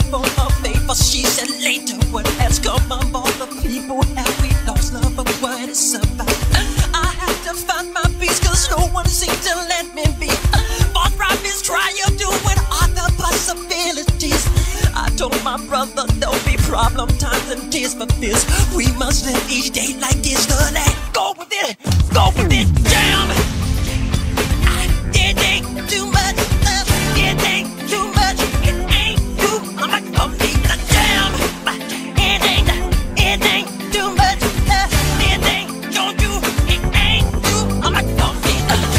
for her favor. She said later when asked come among the people, have we lost love? But what is about? I have to find my peace, cause no one seems to let me be. False prophets try of doing other possibilities. I told my brother there'll be problem times and tears for this. We must live each day like this. The land, go with it, damn. It ain't too much, it ain't too much, it ain't too much for me to damn. It ain't too much, it ain't, don't you, it ain't too much for me.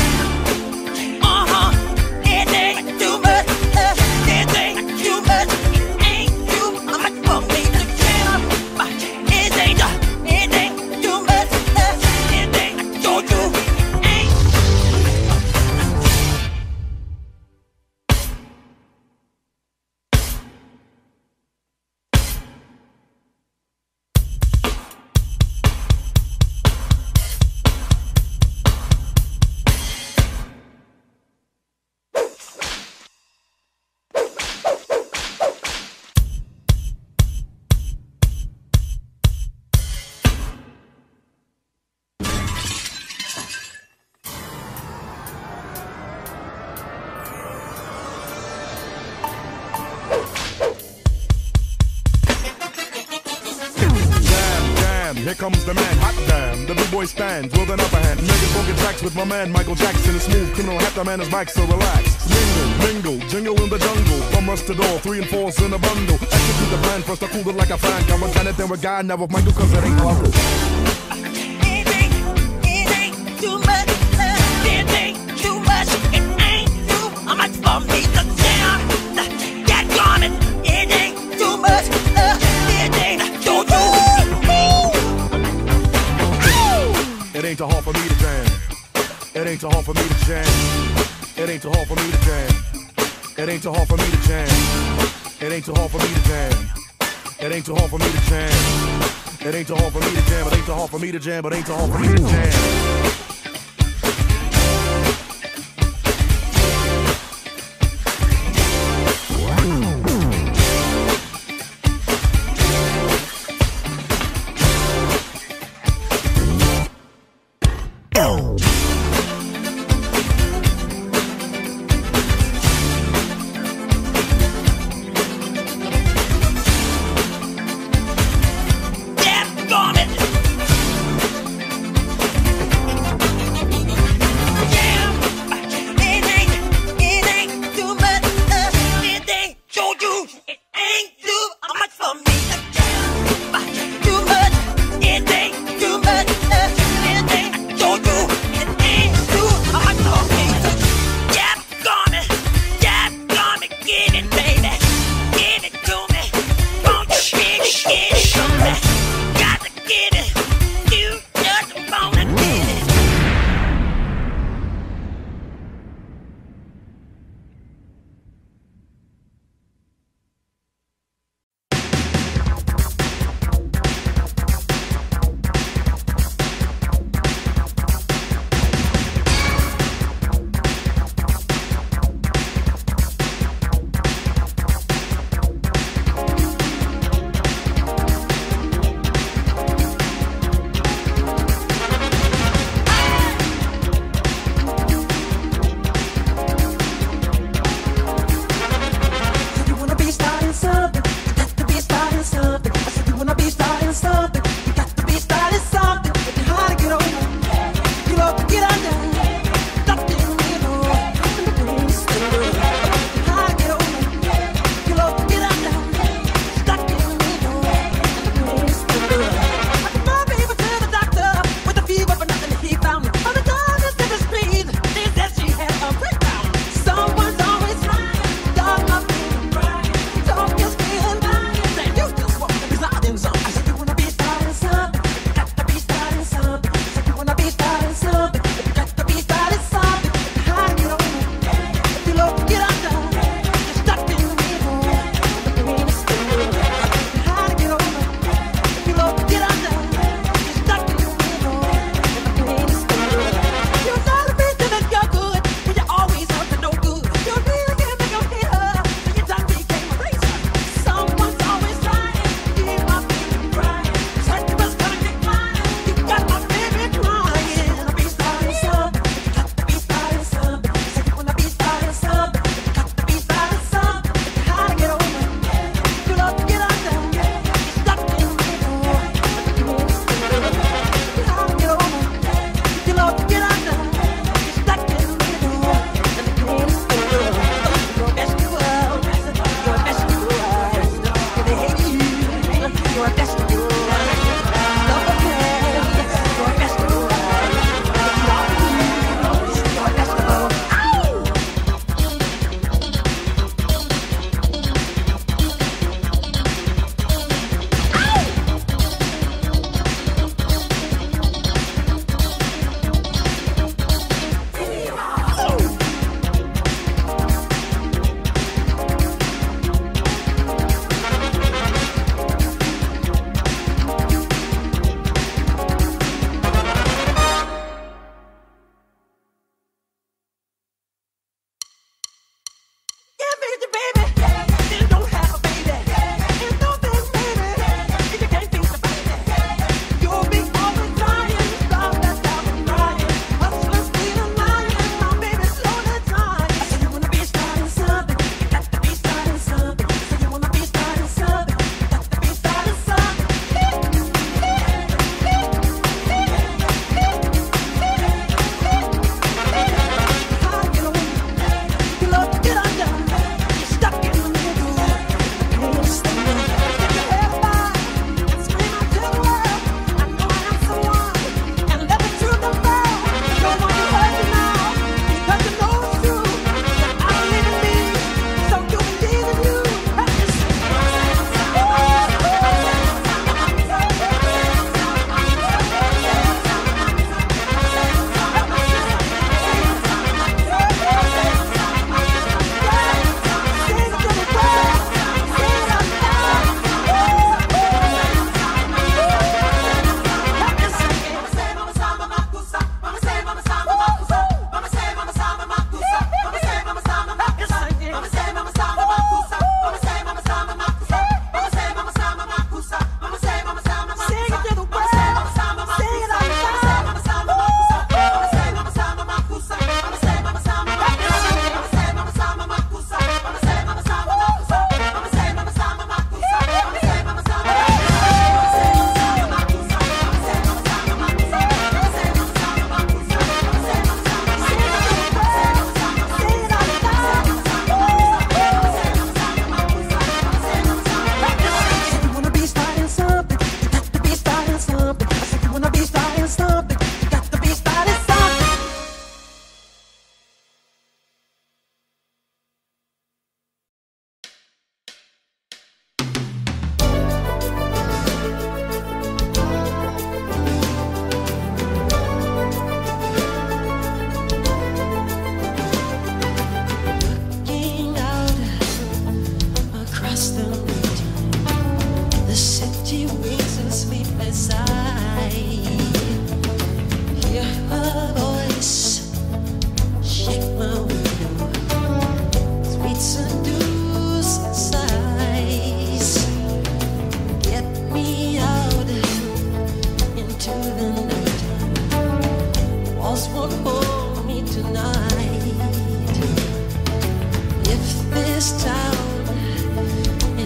It ain't too much, it ain't too much, it ain't too much for me to damn. It ain't too much, it ain't, don't you, it ain't. Here comes the man, hot damn. The big boy stands with an upper hand. Making funky tracks with my man Michael Jackson. A smooth criminal, half the man is Mike, so relax. Mingle, jingle in the jungle. From rush to door, 3 and 4's in a bundle. Execute the plan, first I cool it like a fan. Come on, done it, then we're guy now with Michael, cause it ain't awful. It ain't too much, it ain't too much, it ain't too much for me to damn. Get going, it ain't too much, it ain't, don't you. It ain't too hard for me to jam. It ain't too hard for me to jam. It ain't too hard for me to jam. It ain't too hard for me to jam. It ain't too hard for me to jam. It ain't too hard for me to jam. It ain't too hard for me to jam. It ain't too hard for me to jam. It ain't too hard for me to jam.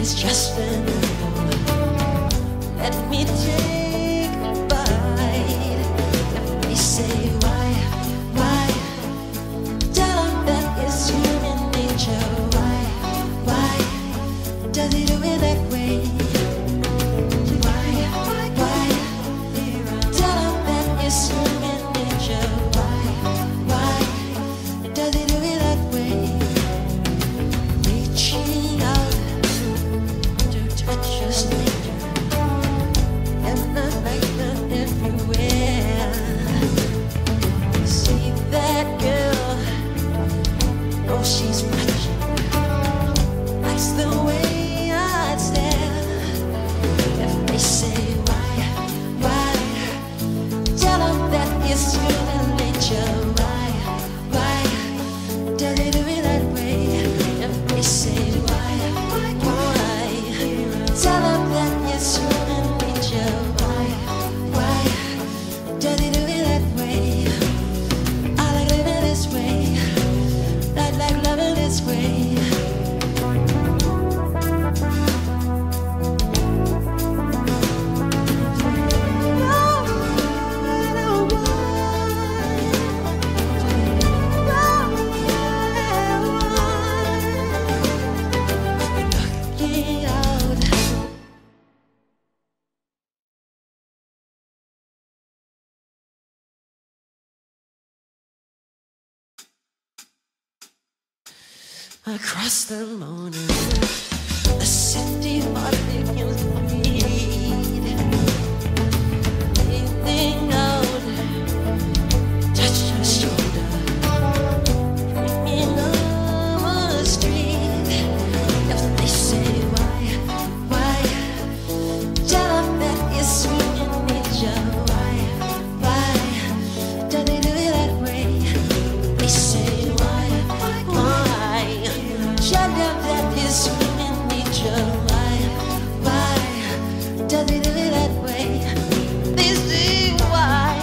is just enough. Let me take a bite. If they say why, tell them that it's human nature. Why does he do it that way? Why tell them that it's human nature. Why does he do it that way? Reaching out to touch a stranger, and the light everywhere. See that girl? Oh, she's watching. That's the way I'd stare. If they say why, tell them that it's human nature. Why does he do it that way? If they say why, tell them that it's human nature. Why does he do it that way? I like living this way. I like loving this way. Looking out. Across the morning, the city heart begins to beat. Anything out, touch your shoulder. Bringing over the street. If they say why, tell them that it's human nature. Why does they do it that way? They say why, shut up, that is human nature. Why does he do it that way? They say why,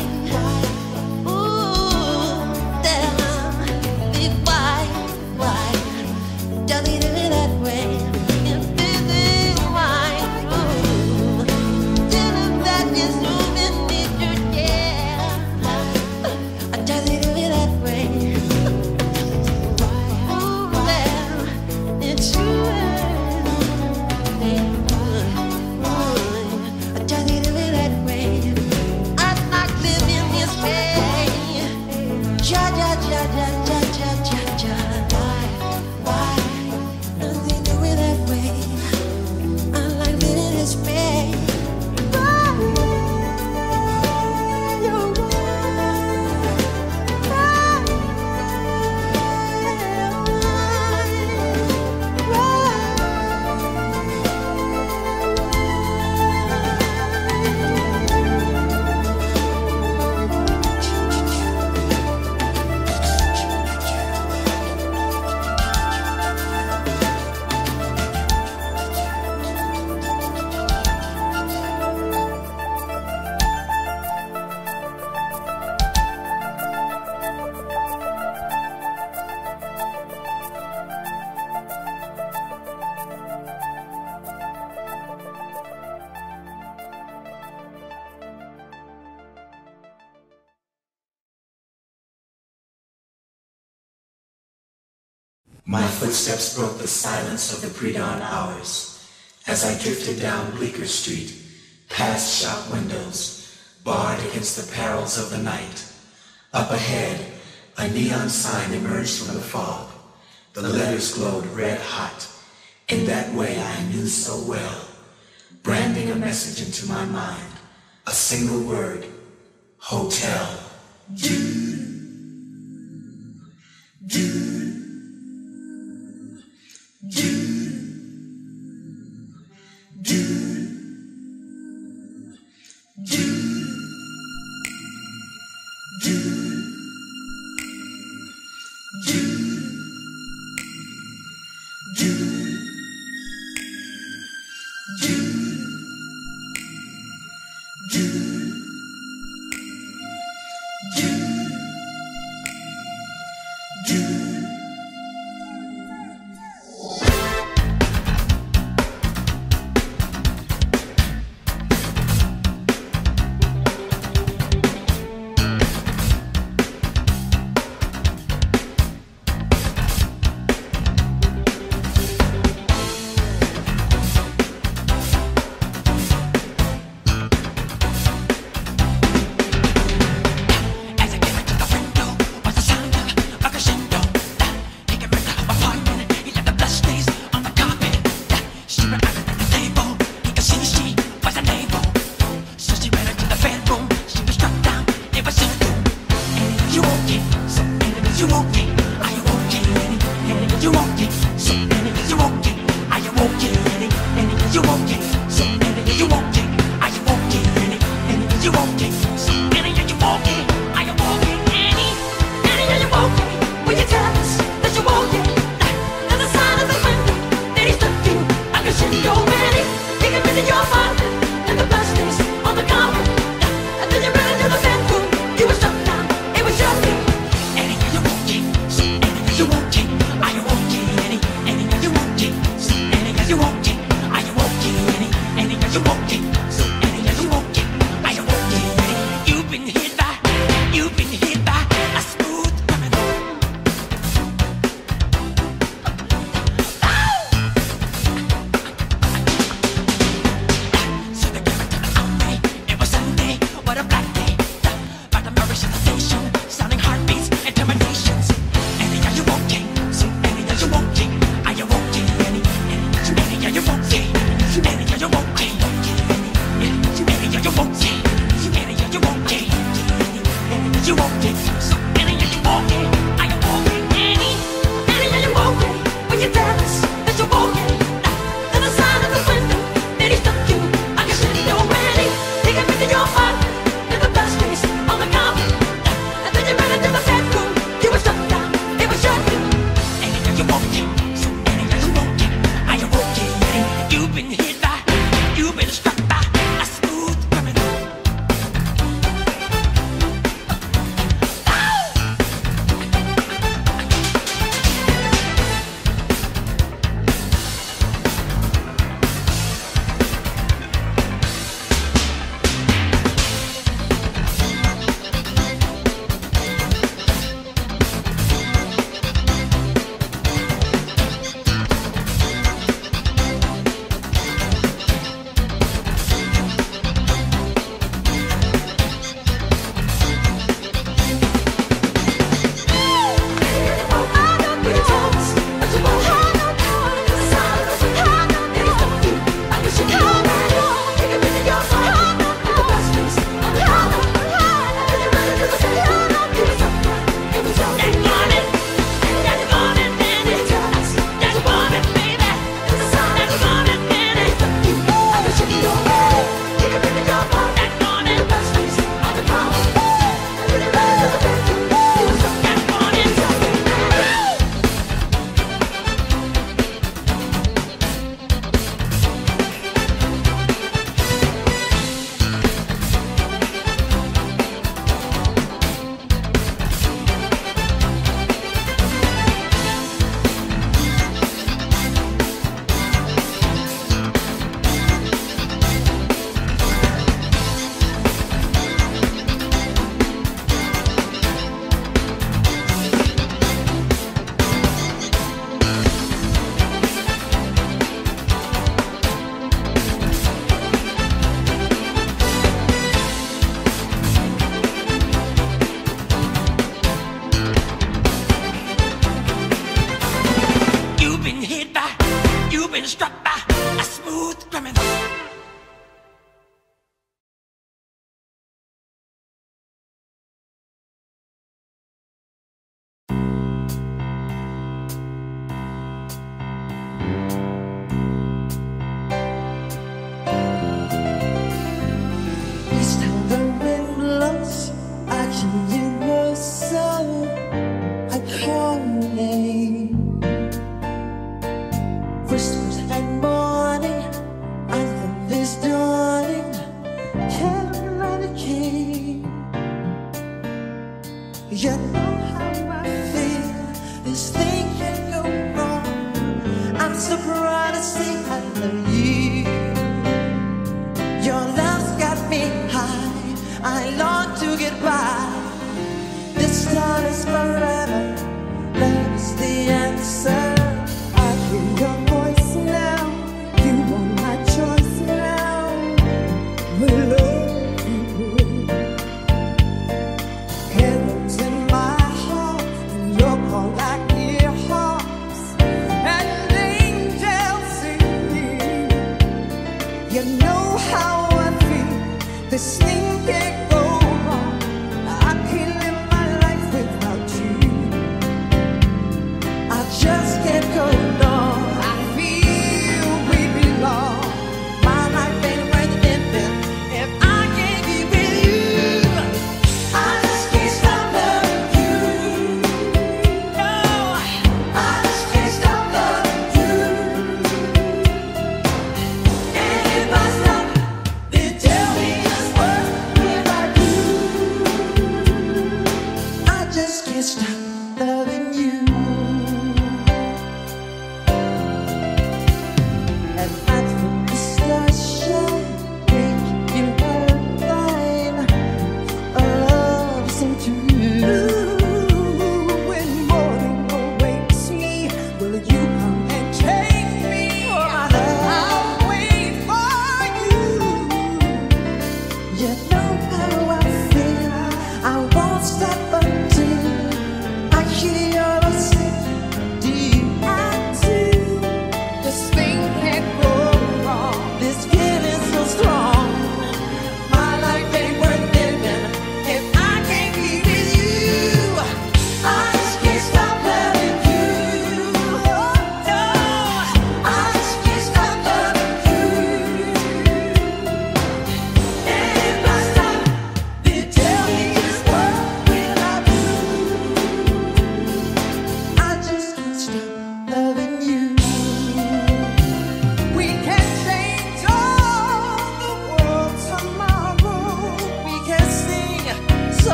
ooh, damn, why does he do it that way? If they say why, ooh, tell him that is human nature, yeah. Does he do it that way? It's true. Does he do it that way? I like living this way. Ja. Why does he do it that way? I like living this way. My footsteps broke the silence of the pre-dawn hours as I drifted down Bleecker Street, past shop windows, barred against the perils of the night. Up ahead, a neon sign emerged from the fog. The letters glowed red hot. In that way I knew so well, branding a message into my mind, a single word, hotel. you okay? So any you okay? Are you okay? Any you okay? So any you okay? Are you okay? Any you okay? Will you tell us that you okay? There's a sign of the window that he's stuck you. I can see you already. He can visit your apartment and the blood stains on the carpet. And then you ran into the bedroom. You were struck down. It was your thing. Any you okay? So any you okay? Are you okay? Any you okay? So any you okay? Are you okay? Any you okay? So any you okay? Are you okay? You've been hit by a smooth criminal. So they gave it to the army. It was Sunday, what a black day. By the Murray sensation, sounding heartbeats and terminations. Any are you okay? So any are you okay? Are you okay? Any are you okay? Any are you okay? Any are you okay? Any are you okay? You okay? So any are you okay? Are you okay? Any are you okay? Will you tell us that you're okay? There's a sign of the window that he stuck you. I can see you already. He can visit your apartment and the blood stains on the carpet. And then you ran into the bedroom. You were struck down. It was your thing. Any are you okay? So any are you okay? Are you okay? You've been hit by, you've been struck by a smooth criminal. You've been hit by, you've been struck by a smooth criminal. Each time the wind blows, I can hear your soul. I call your name. Whispers at morning, I love is dawning. Carolina came. You know how I feel. This thing can go wrong. I'm so proud to say I love you. Your love's got me high. I long to get by. This time is forever. Love is the answer. I hear your voice now. You are my choice now. We love you. Heaven's in my heart, and your call like near harps, and angels sing. You know how I feel. This thing can't go wrong. I can't live my life without you. I just can't go on. I feel we belong.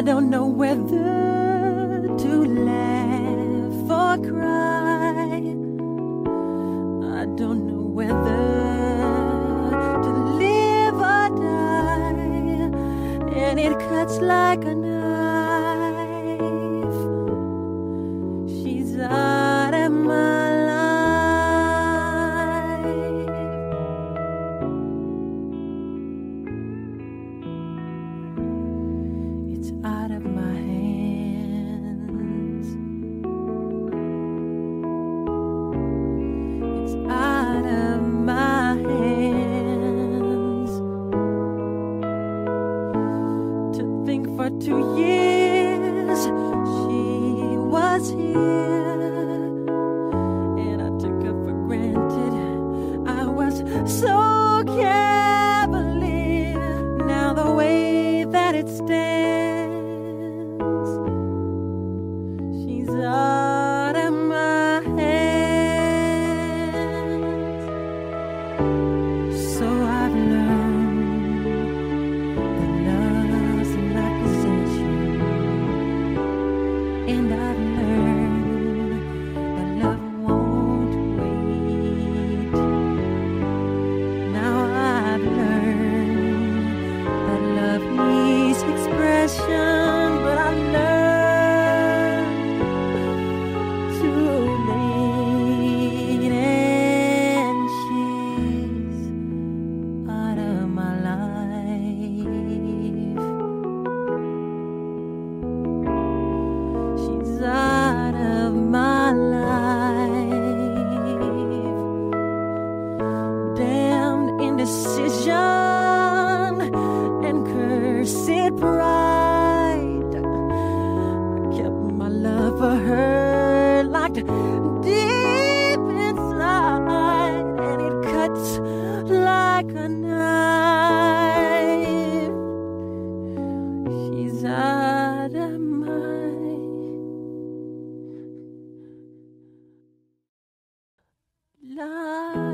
don't know whether to laugh or cry. I don't know whether to live or die. And it cuts like a knife. She's out of my life. It's out of my hands. It's out of my hands. To think for 2 years she was here, and I took her for granted. I was so cavalier. Now the way that it stands, she's out of my hands. So I've learned that love's not possession, and I've learned that love won't wait. Now I've learned that love needs expression, but I learned too late, and she's out of my life. She's out of my life. Damned indecision and cursed pride. I kept my love for her locked deep inside, and it cuts like a knife. She's out of my life.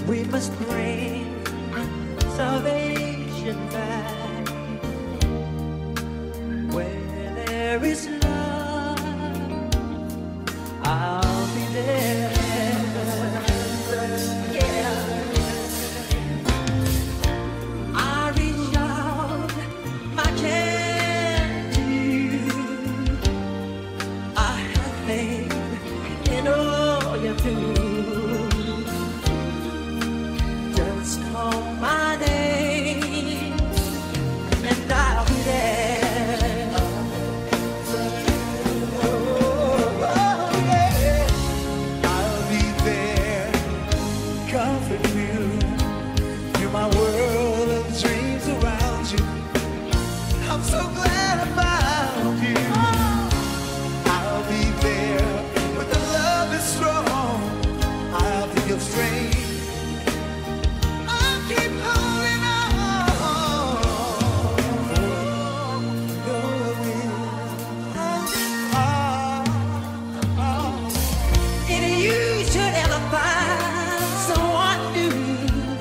We must bring salvation back. Where there is love, I'll be there. Yeah. I reach out my hand to you. I have faith in all you do. Just call my name and I'll be there. Oh, yeah. I'll be there, comfort you. You're my world of dreams around you. I'm so glad I found you. I'll be there when the love is strong. I'll be your strength. I'll keep holding on. If you should ever find someone new,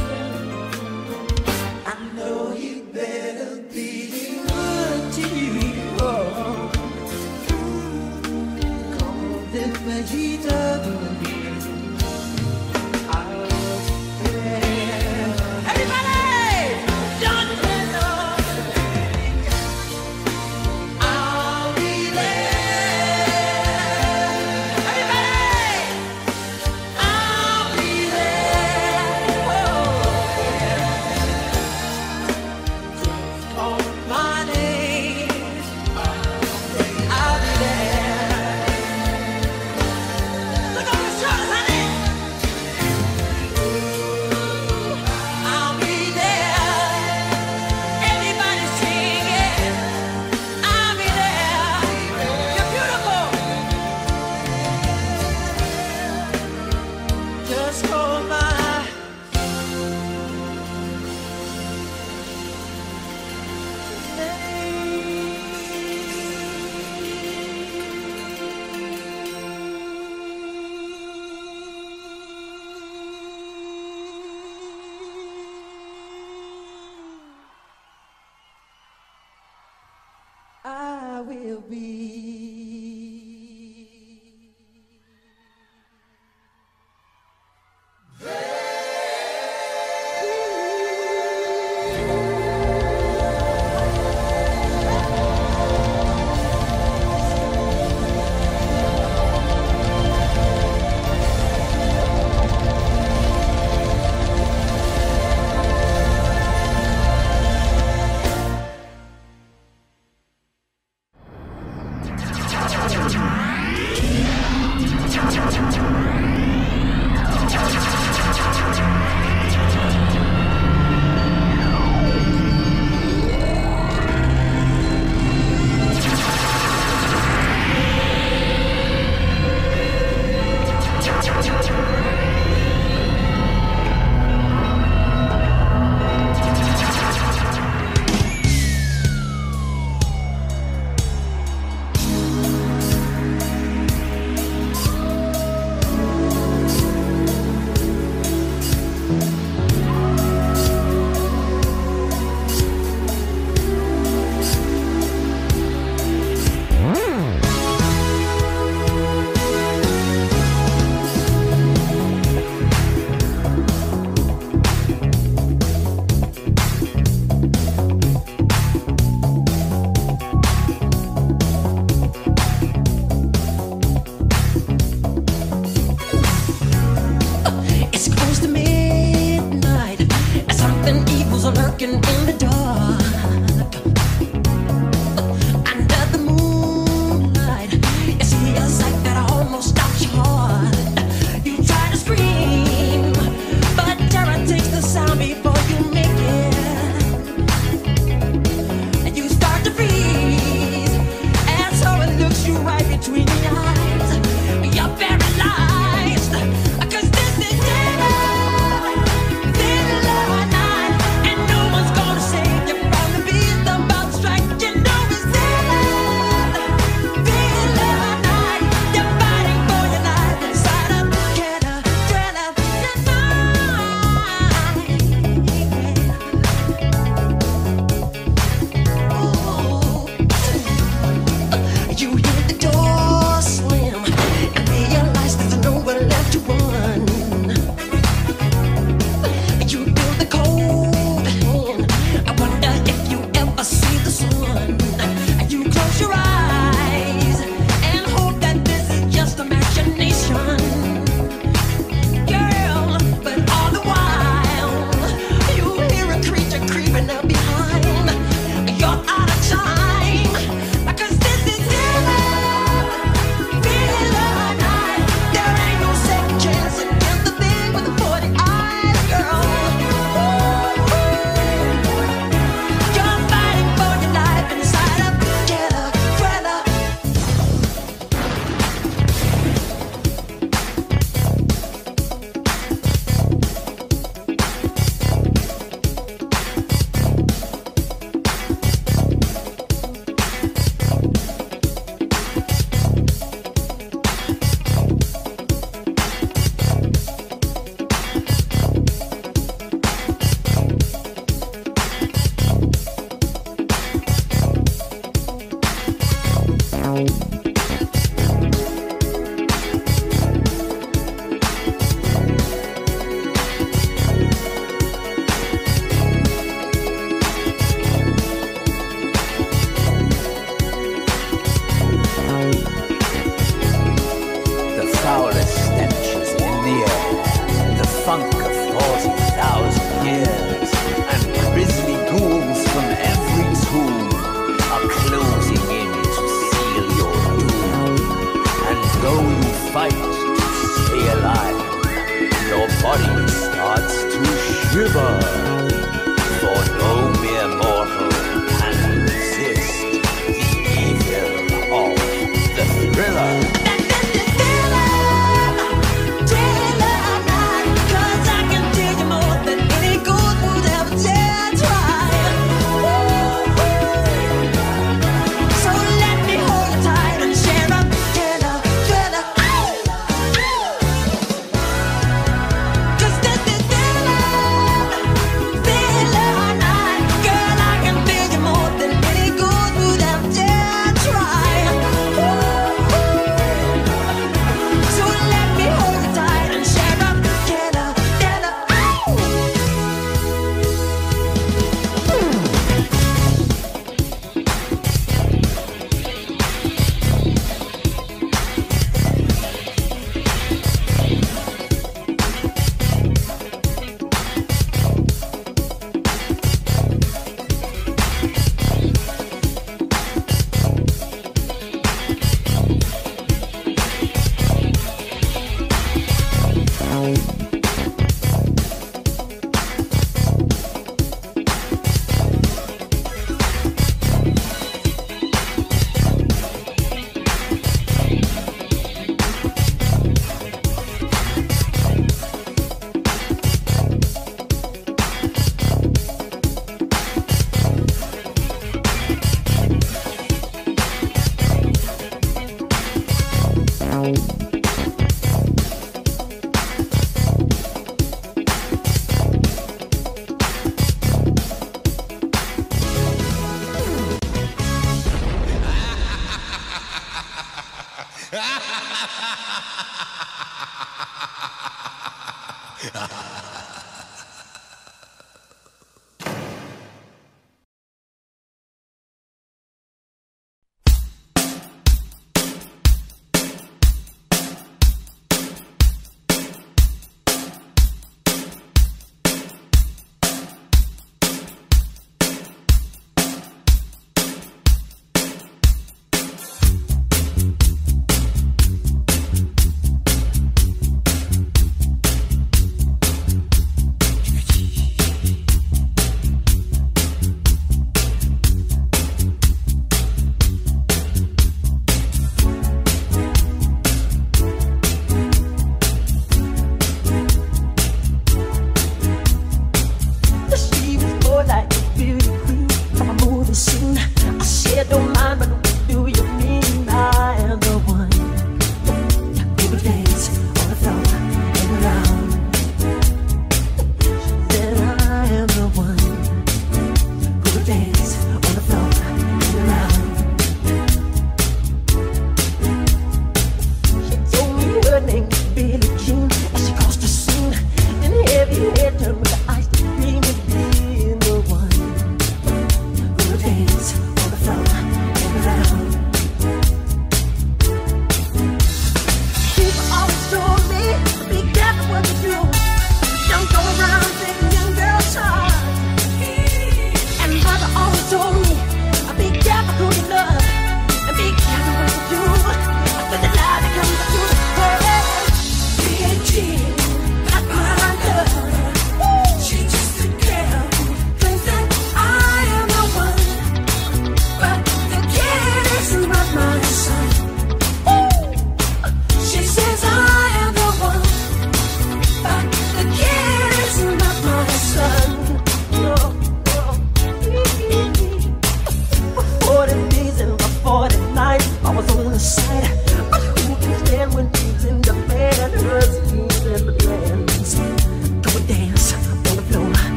I know you better be good to you. 40,000 years, and grisly ghouls from every tomb are closing in to seal your doom. And though you fight to stay alive, your body starts to shiver, for no mere mortal can resist the evil of the thriller. Cause I can tell you more than any good would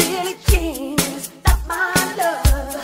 Billie Jean is not my love.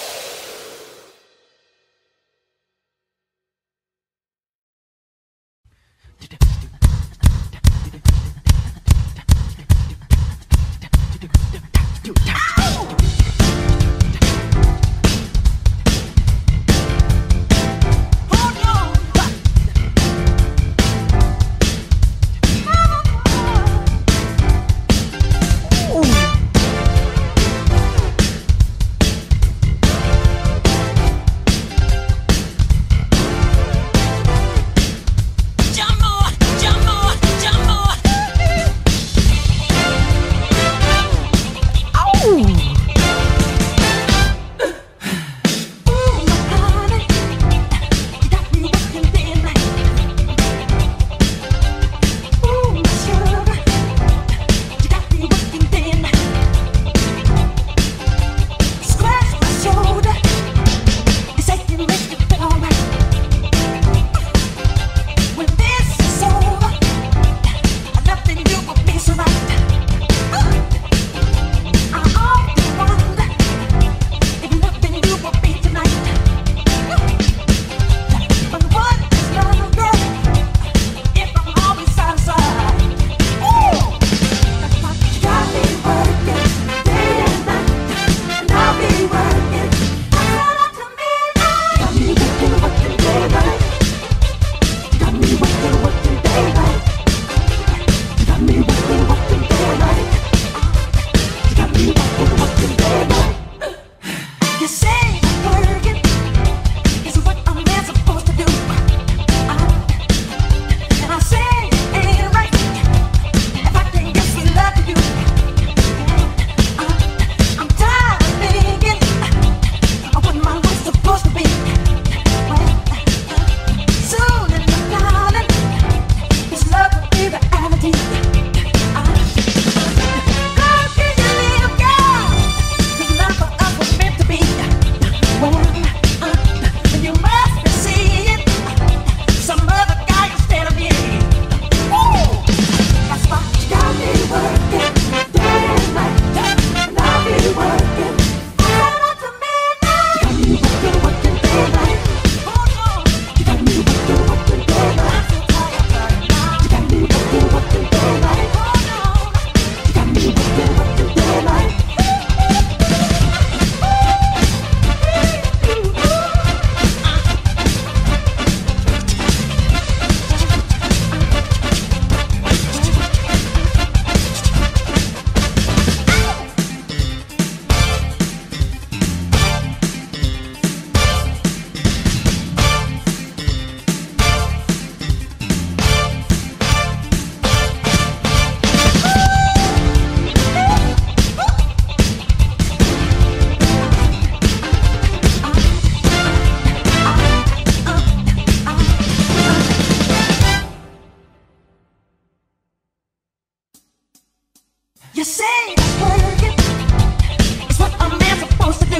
You say it's working, it's what a man's supposed to do.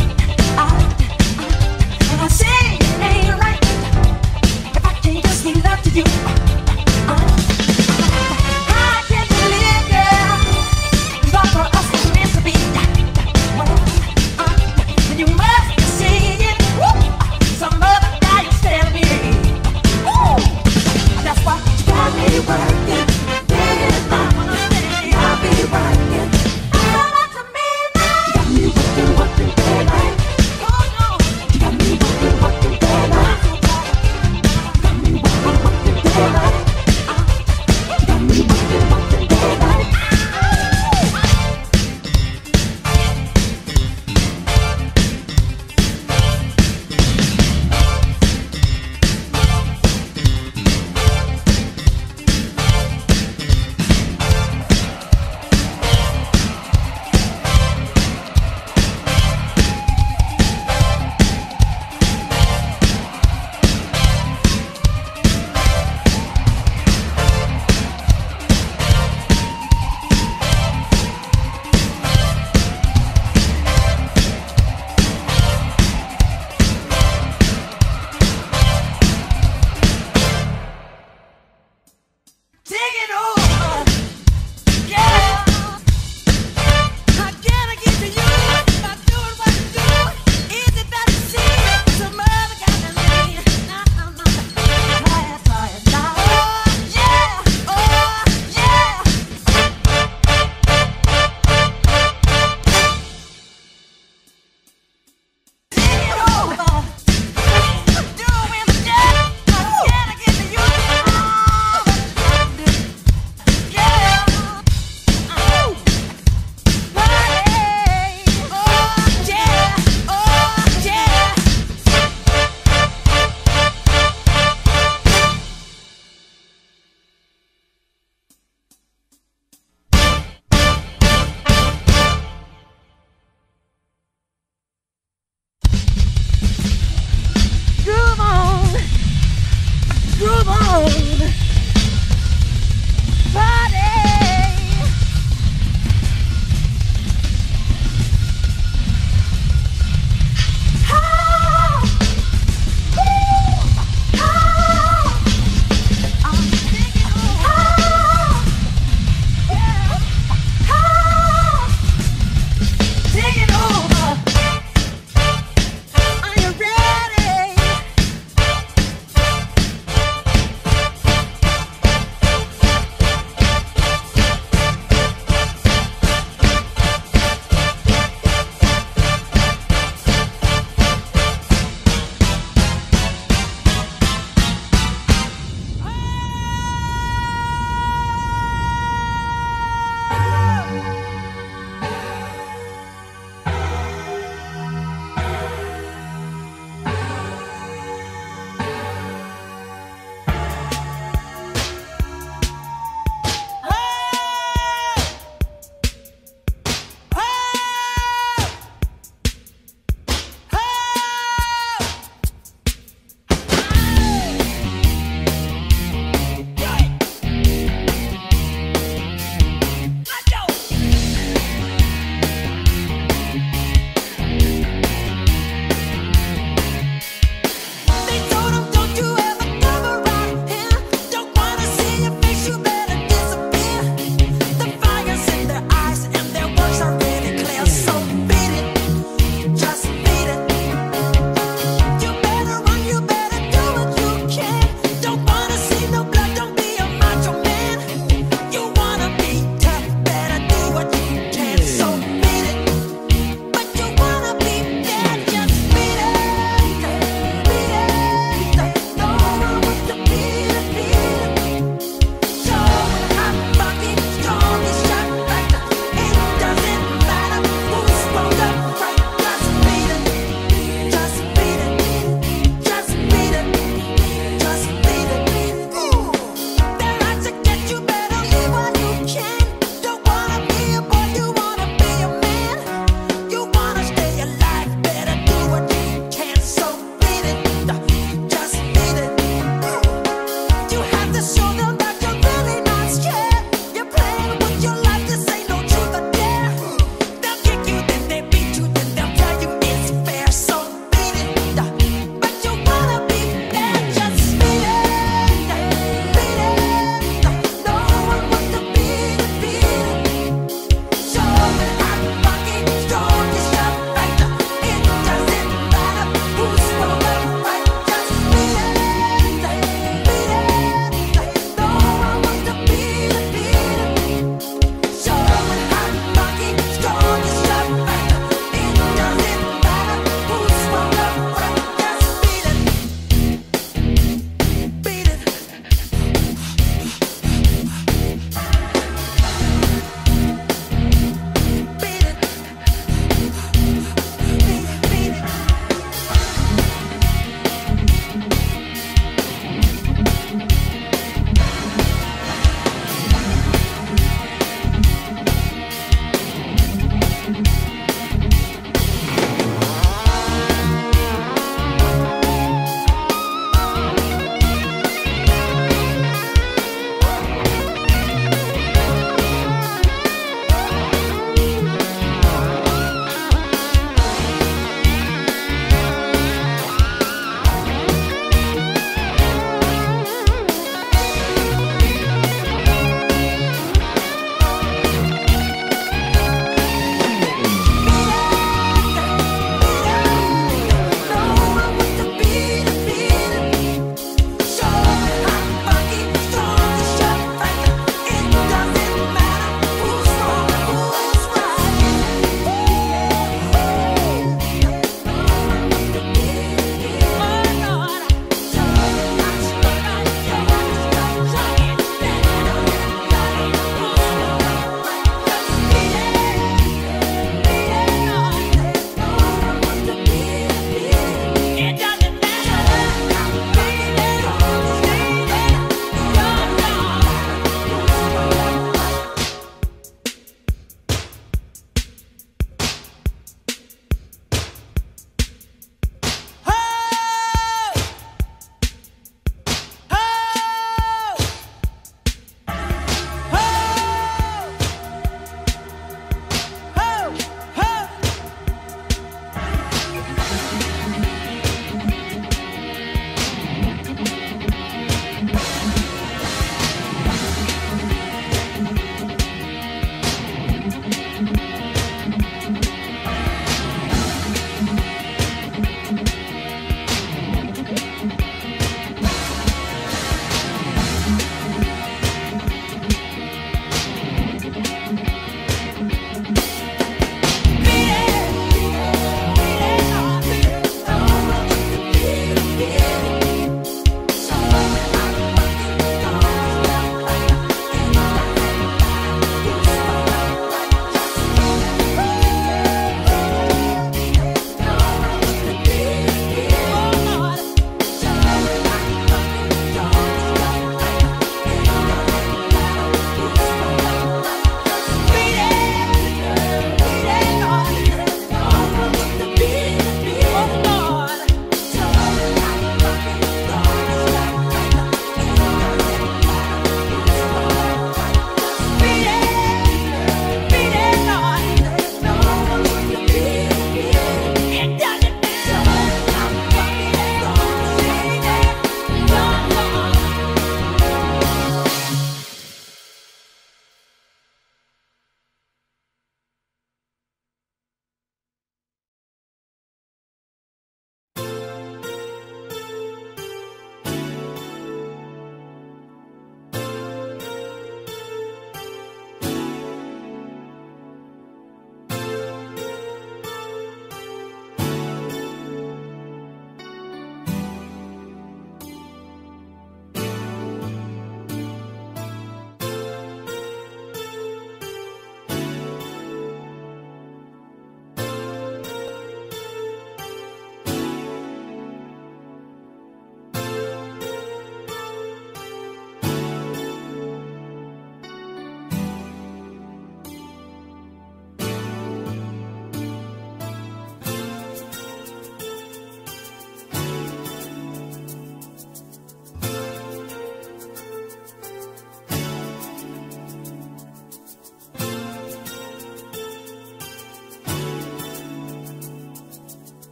And I say it ain't right if I can't just be love to you. I can't believe, girl, it's all for us it's meant to be. Well, and you must be seeing some other guy is telling me. That's why you got me working day and night. I'll be working. Not to midnight. You got me working daylight. Oh no. You got me working daylight. You got me working daylight.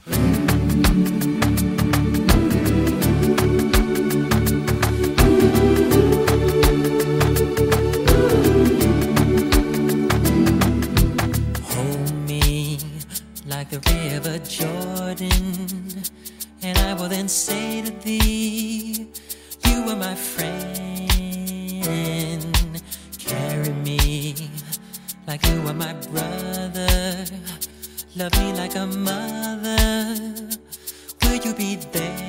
Hold me like the river Jordan, and I will then say to thee, you are my friend. Carry me like you are my brother. Love me like a mother. Will you be there?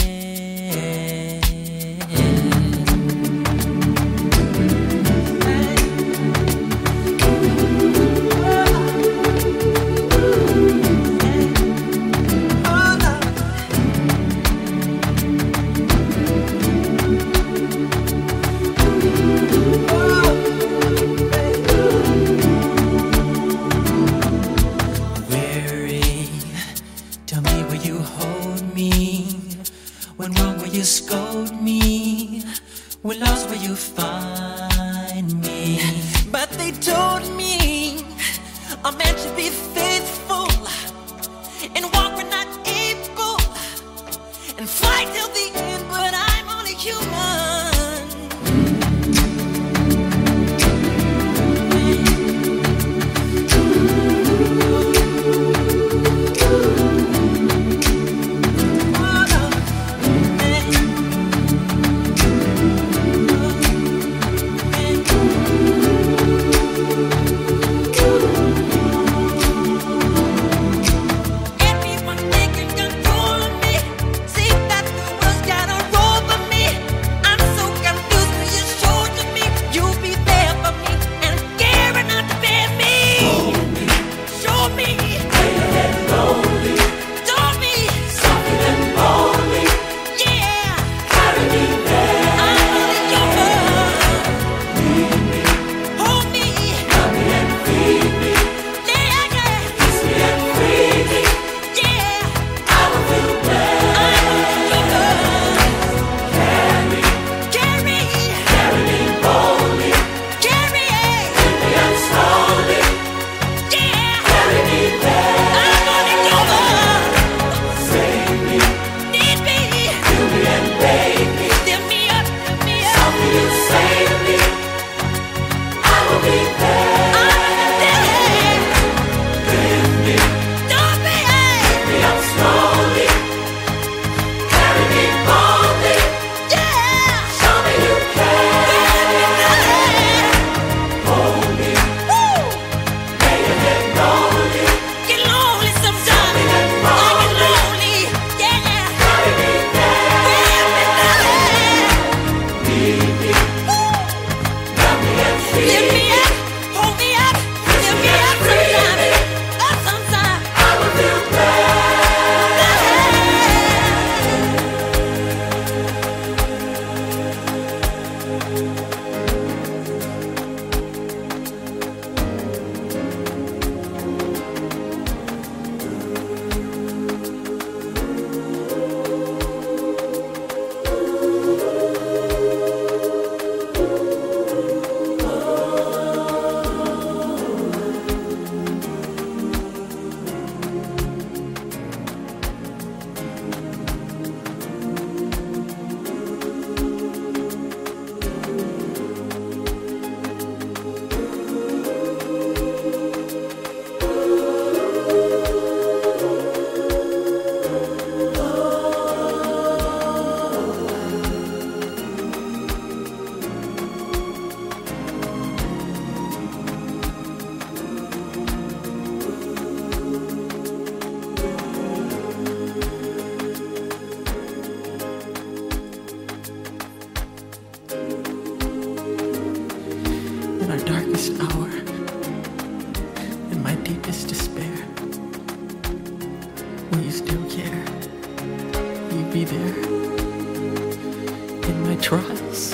Tell me, will you hold me? When wrong, will you scold me? When lost, will you find me? But they told me a man should be faithful and walk when not able and fight till the end, but I'm only human. trials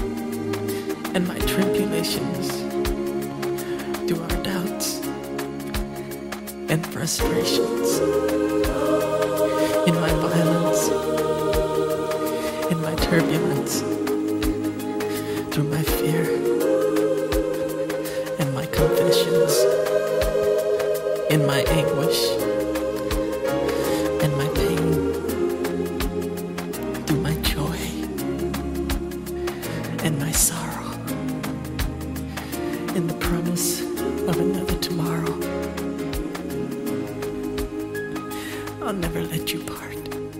and my tribulations, through our doubts and frustrations, in my violence, in my turbulence, through my fear and my confessions, in my anguish and the promise of another tomorrow. I'll never let you part,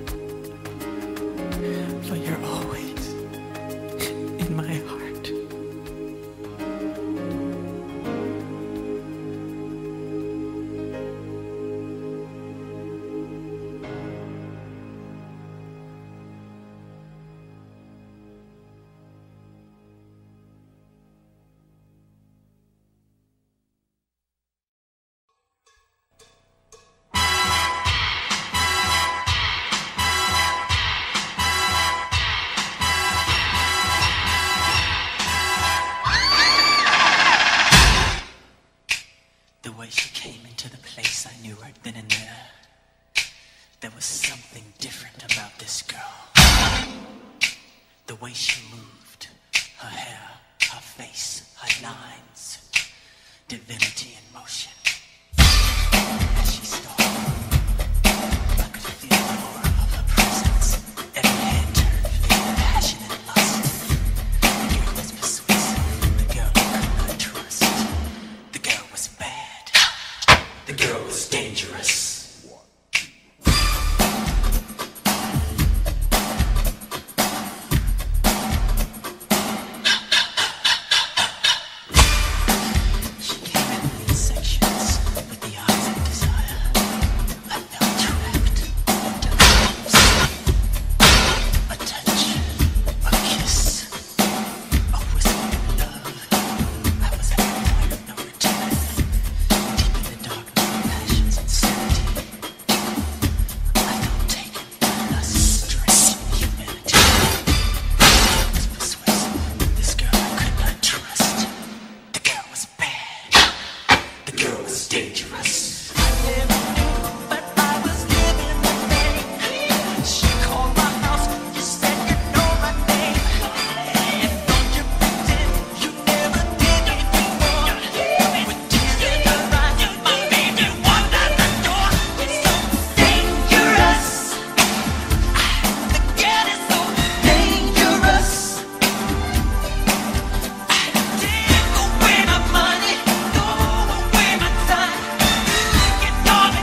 for you're always in my heart. The way she came into the place, I knew right then and there. There was something different about this girl. The way she moved, her hair, her face, her lines, divinity in motion. As she stalked, I could feel the aura of her presence. Every head turned, feeling passion and lust. The girl was persuasive, the girl I could not trust. The girl was bad, the girl was dangerous. She came in these sections with the eyes of desire. I felt trapped under the lips. A touch, a kiss, a whisper of love. I was at the point of no return, deep in the darkness of passion's insanity. I felt taken by lust, strength, humanity. I was persuasive. This girl I could not trust. The girl was bad. The girl was dangerous. I never knew, but I was living the thing. She called my house. You said you know my name. And don't you pretend you never did me before. With tears in her eyes, my baby walked out the door. It's so dangerous. The girl is so dangerous. Take away my money, throw away my time. Get all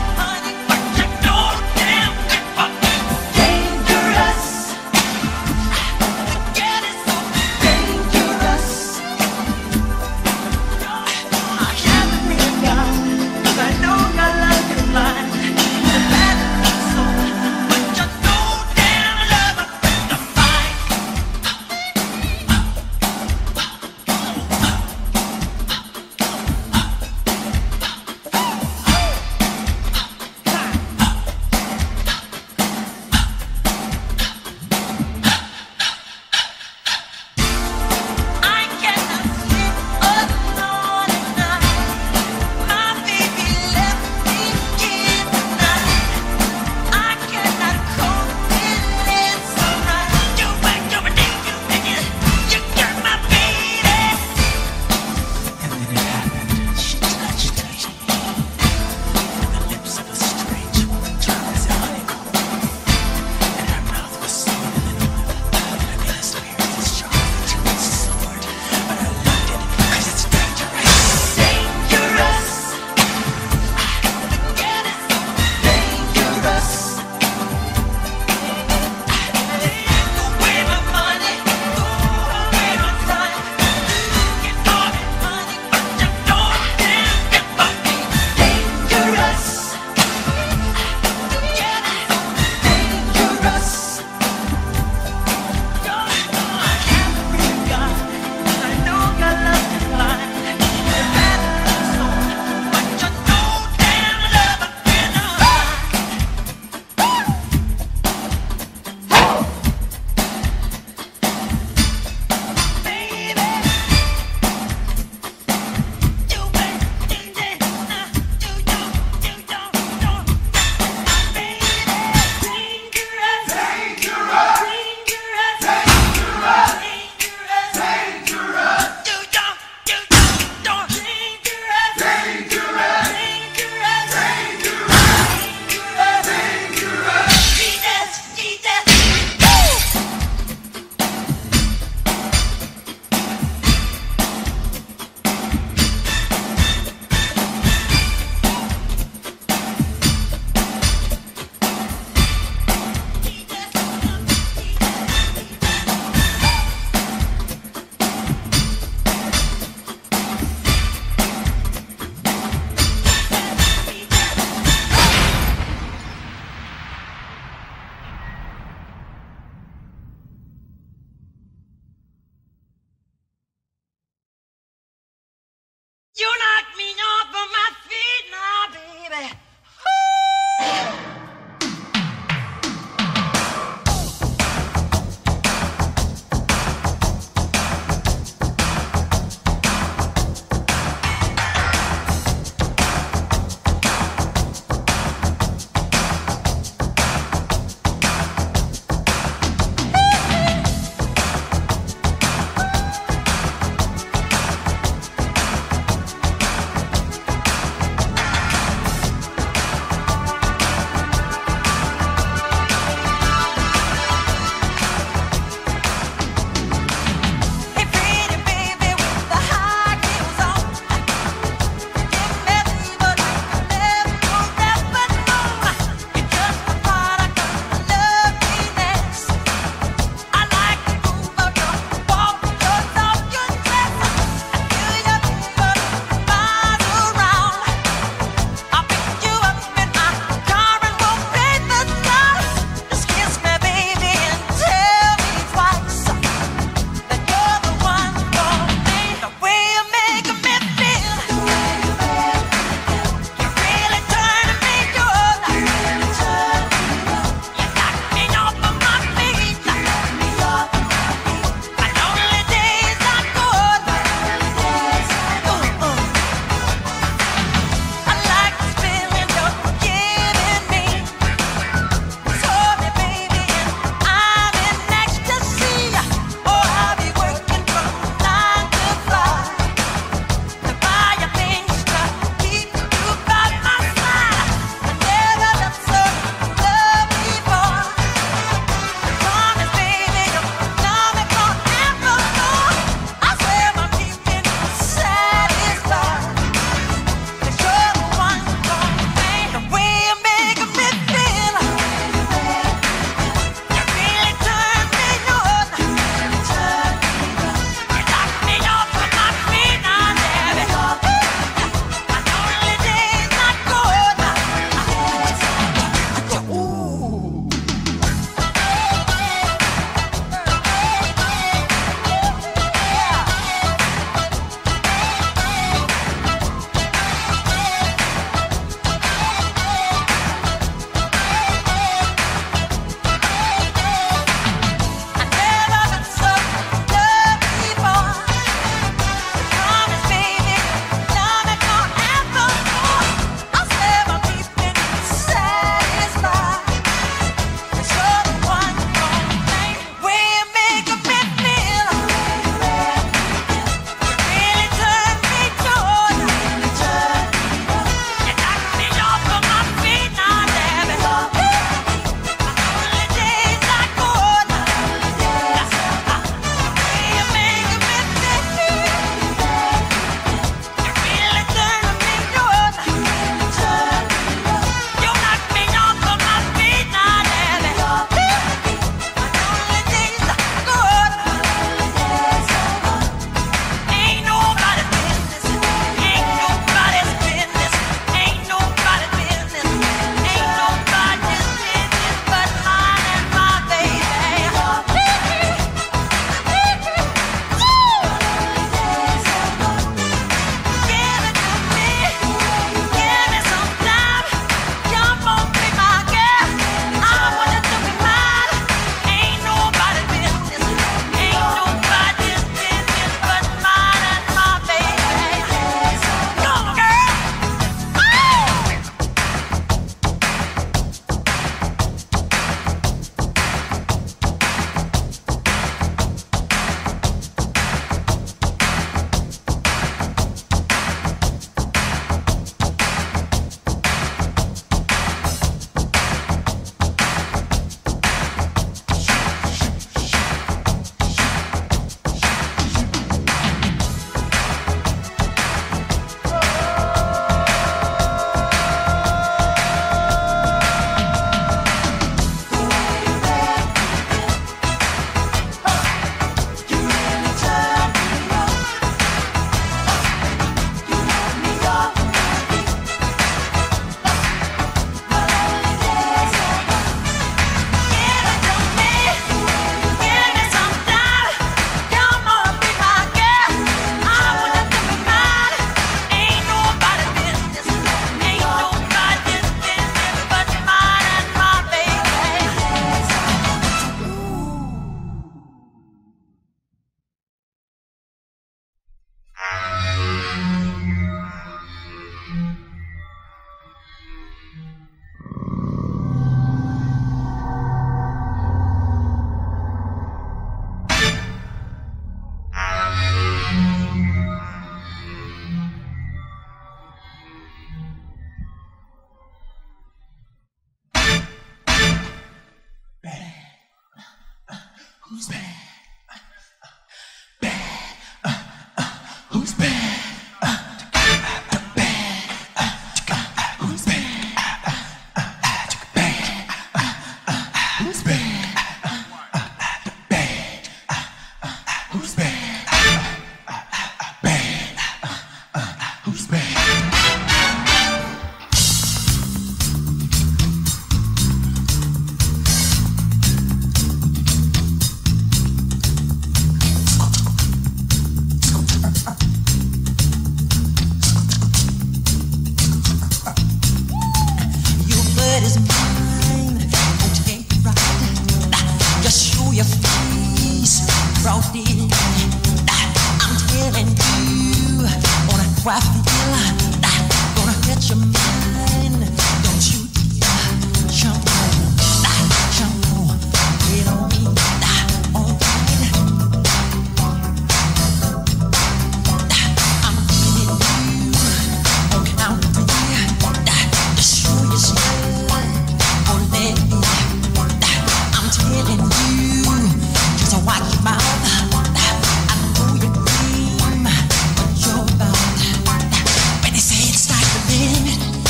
When they say it's like the limit,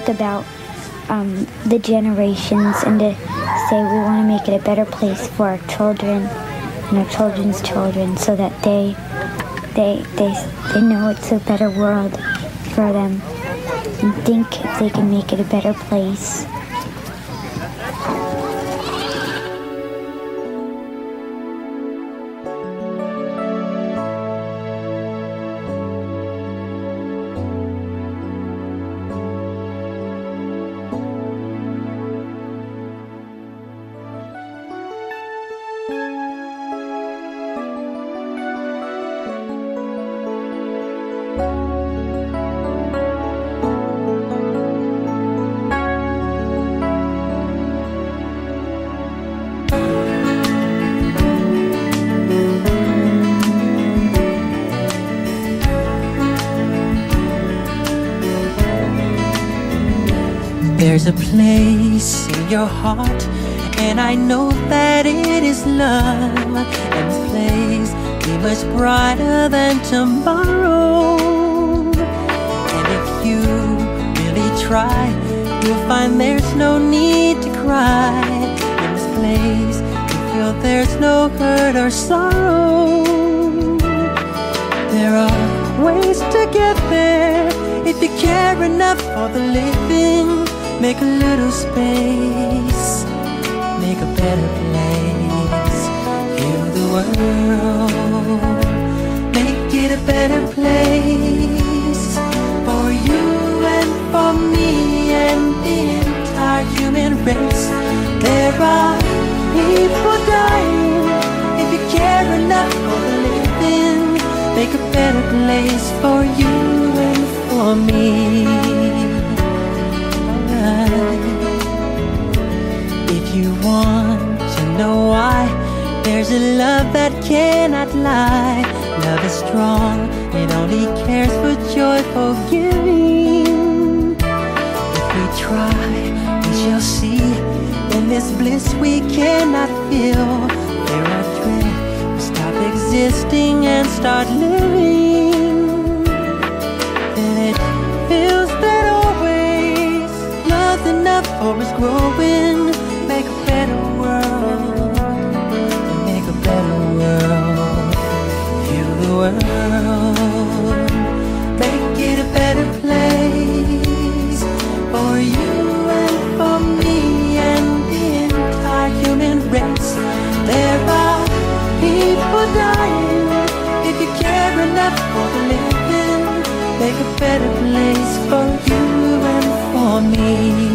think about the generations and to say we want to make it a better place for our children and our children's children, so that they know it's a better world for them and think if they can make it a better place. There's a place in your heart, and I know that it is love. And this place be much brighter than tomorrow. And if you really try, you'll find there's no need to cry. In this place, you feel there's no hurt or sorrow. There are ways to get there if you care enough for the living. Make a little space, make a better place. Heal the world, make it a better place for you and for me and the entire human race. There are people dying. If you care enough for the living, make a better place for you and for me. If you want to know why, there's a love that cannot lie. Love is strong, it only cares for joyful giving. If we try, we shall see. In this bliss we cannot feel. There are dread, we stop existing and start living. Then it feels that always love's enough for us growing. Make a better world, make a better world. Heal the world, make it a better place for you and for me and the entire human race. There are people dying. If you care enough for the living, make a better place for you and for me.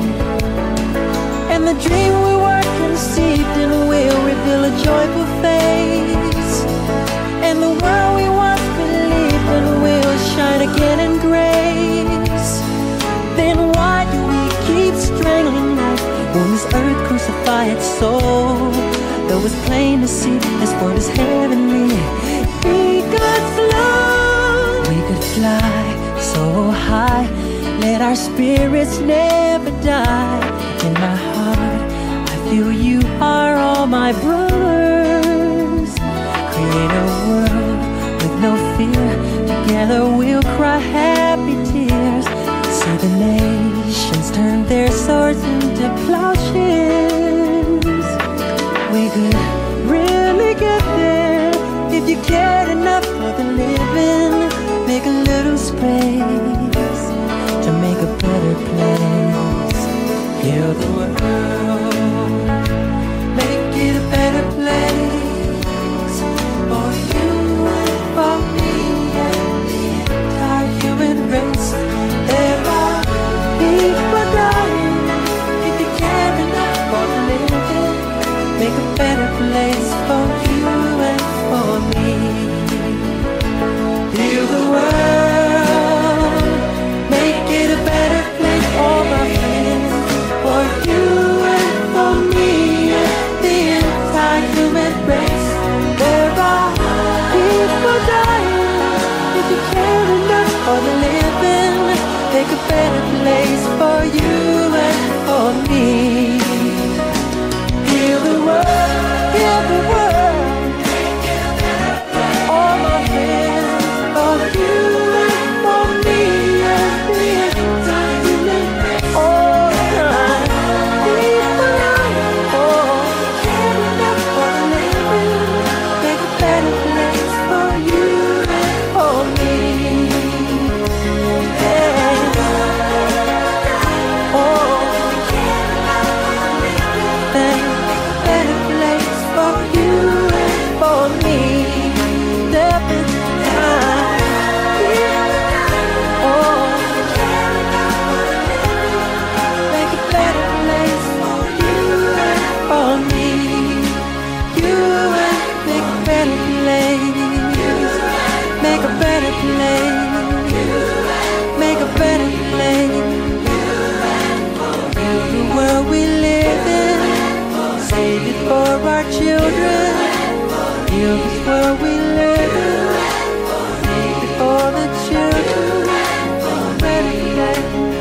And the dream we were conceived in will reveal a joyful face. And the world we once believed in will shine again in grace. Then why do we keep strangling life? Won't this earth crucify its soul? Though it's plain to see this world is heavenly, we could fly. We could fly so high, let our spirits never die. In my heart, I feel you are all my brothers. Create a world with no fear. Together we'll cry happy tears. See the nations turn their swords into plowshares. We could really get there if you cared enough for the living. Make a little space to make a better place. Heal the world, make it a better place for you and for me and the entire human race. There are people dying. If you care enough for the living, make a better place for you and for me. Heal the world, make it a better place for my friends. For you and for me and the entire human race. There are people dying. If you care enough for the living, make a better place for you and for me. Heal the world, heal the world. All my friends, for you and for me and the entire human for our children. Heal this world we live in. For the children. Ready today.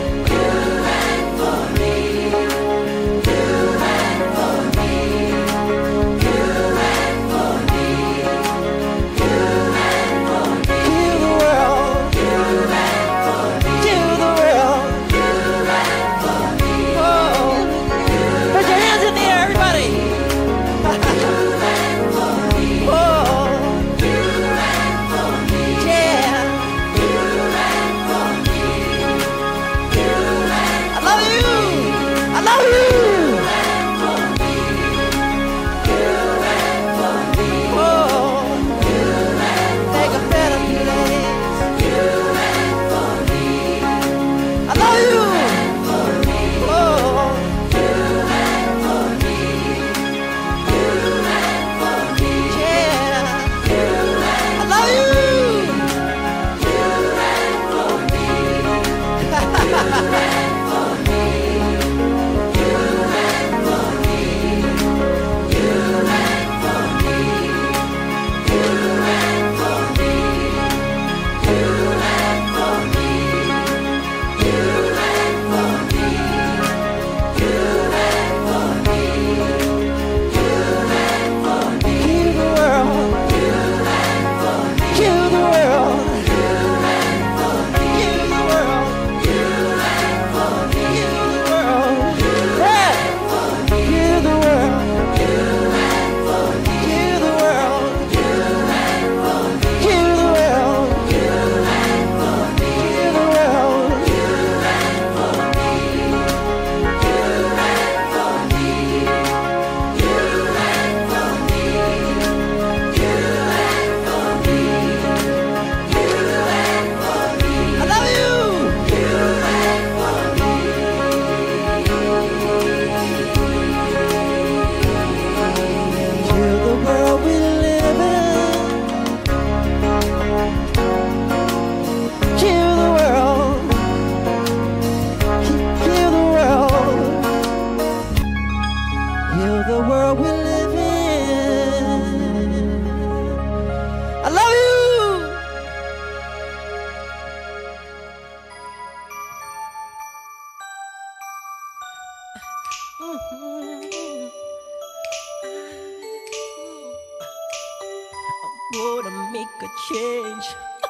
Gonna make a change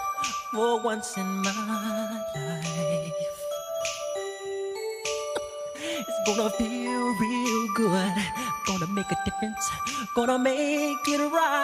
for once in my life. It's gonna feel real good. Gonna make a difference. Gonna make it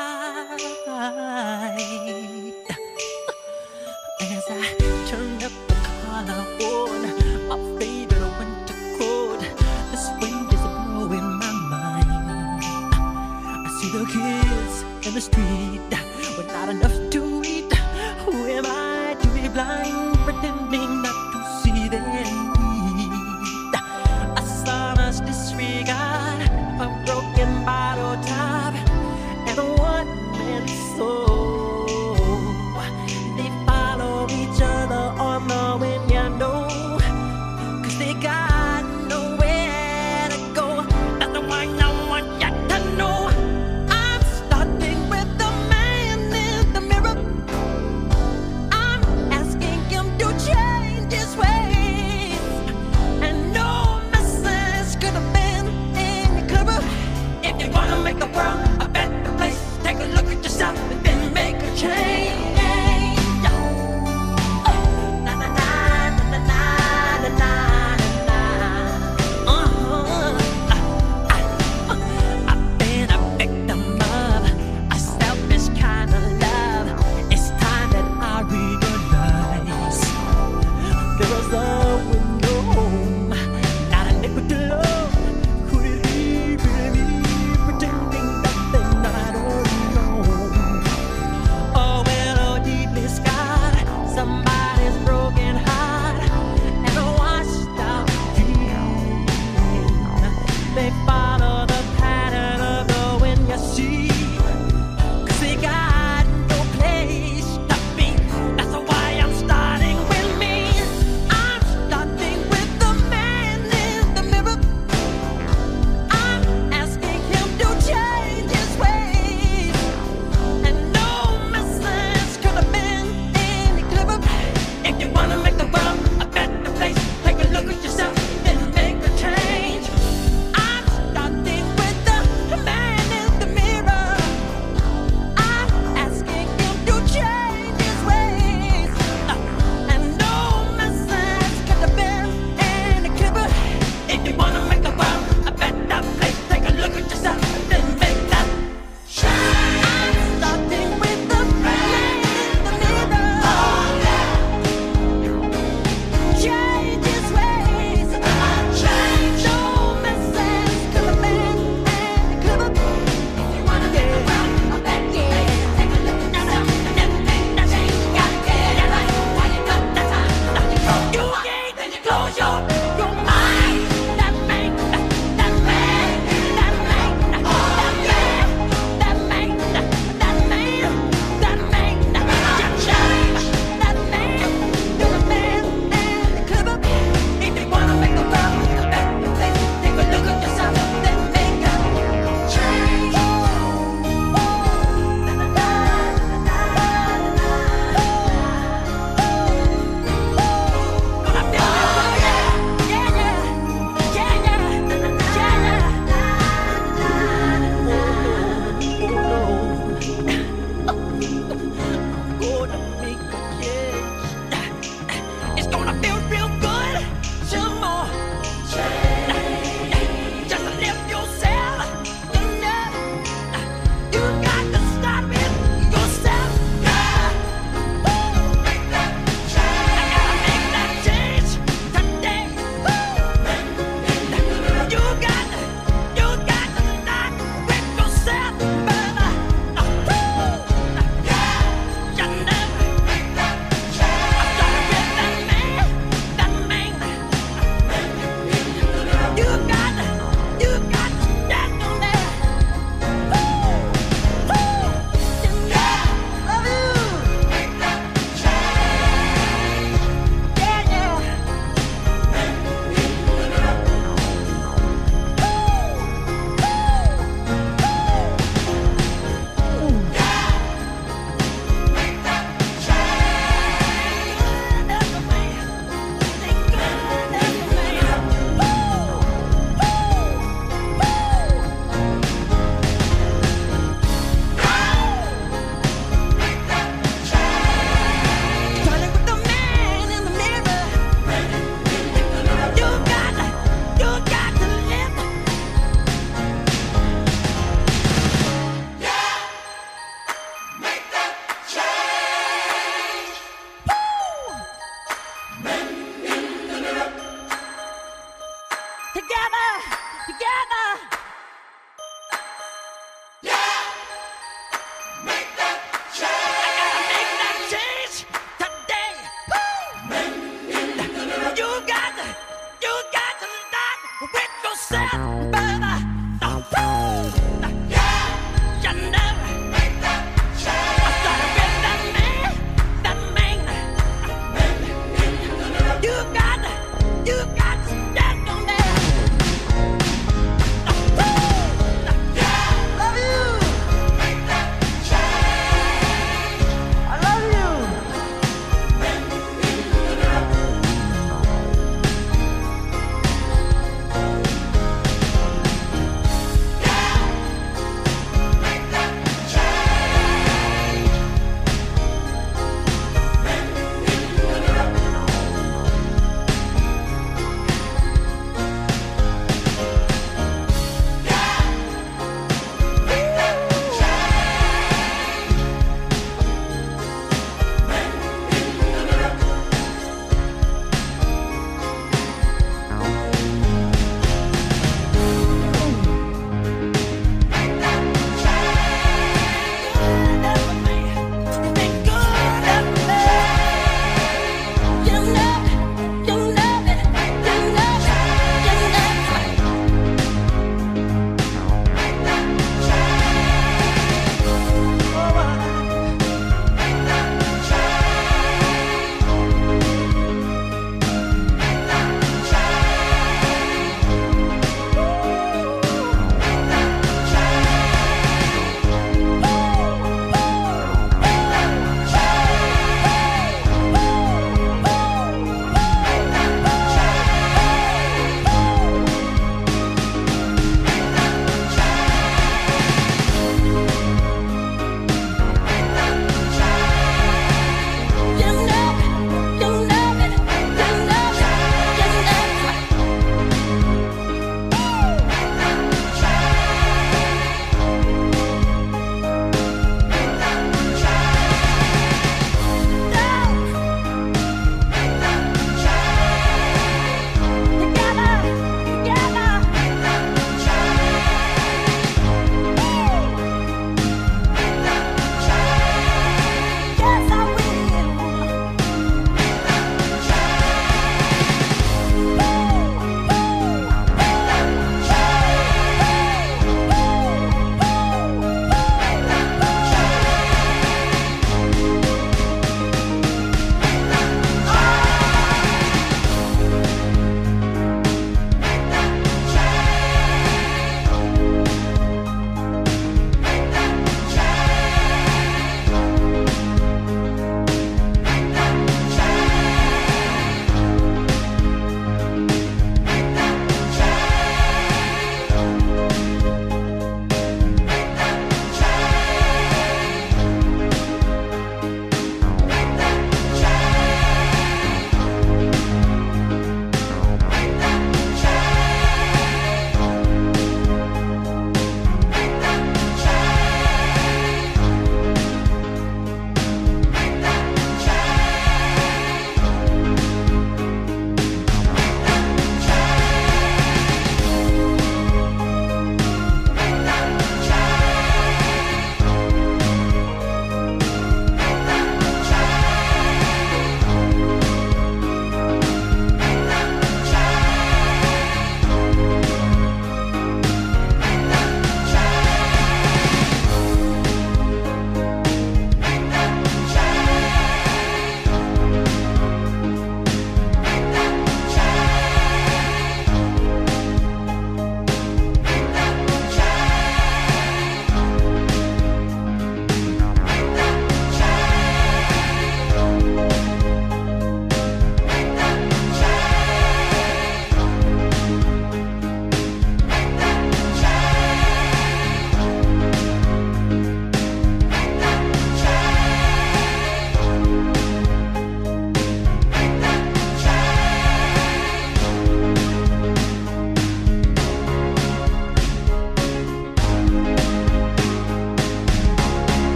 right. As I turn up the collar on my favorite winter coat, this wind is blowing my mind. I see the kids in the street with not enough to eat. Who am I to be blind, pretending not to see their need? A sonorous disregard, a broken bottle top, and a one-man soul. They follow each other on the wind, you know, 'cause they got nowhere to go. That's the one I want you to know. I'm starting with the man in the mirror. I'm asking him to change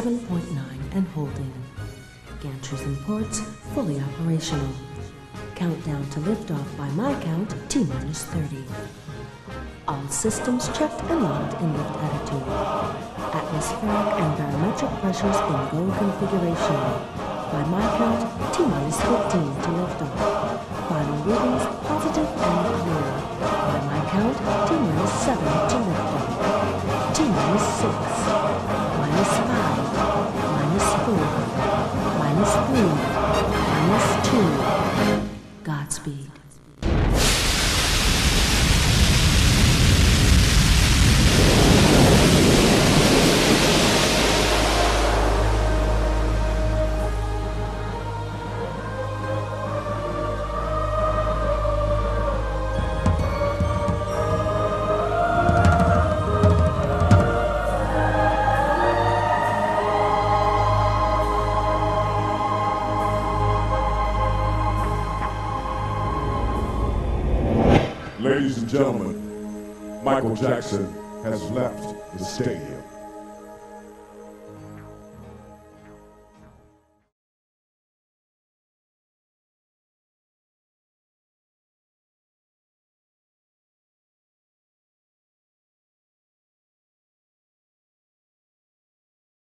7.9 and holding. Gantries and ports fully operational. Countdown to liftoff by my count, T-minus 30. All systems checked and locked in lift attitude. Atmospheric and barometric pressures in go configuration. By my count, T-minus 15 to liftoff. Final readings positive and clear. By my count, T-minus 7 to liftoff. T-minus 6. Minus 5. Minus 4. Minus 3. Minus 2. Godspeed. Ladies and gentlemen, Michael Jackson has left the stadium.